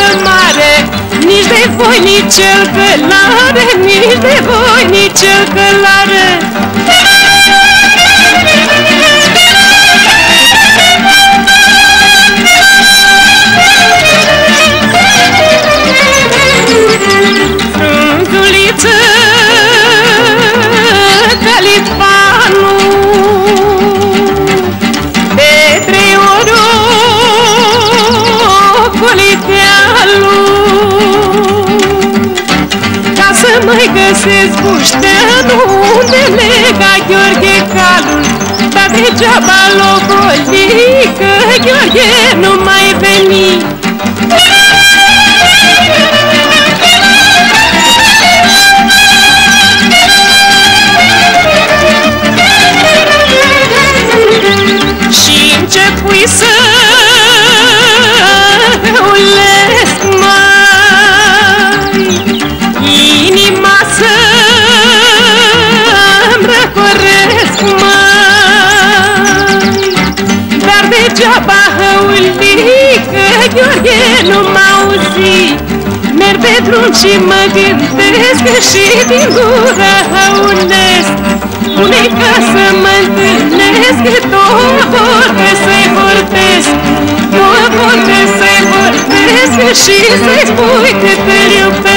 casă mare, nici de voi, nici el călare, nici de voi, nici el călare. Frunzuliță ca Litvanul, de 3 ori ocolitealul, ca să mai găsesc bușteanul unde lega Gheorghe calul. Dar degeaba locoli, că Gheorghe nu mai veni. Și începui să ulesc mai, inima să-mi răcoresc mai. Dar degeaba hăulică, Gheorghe nu m-auzi. Merg pe drum și mă gândesc și din gură hăunesc. Spune ca să mă întâlnesc, două vorbe să-i vorbesc, două vorbe să-i vorbesc și să-i spui cât îl iubesc.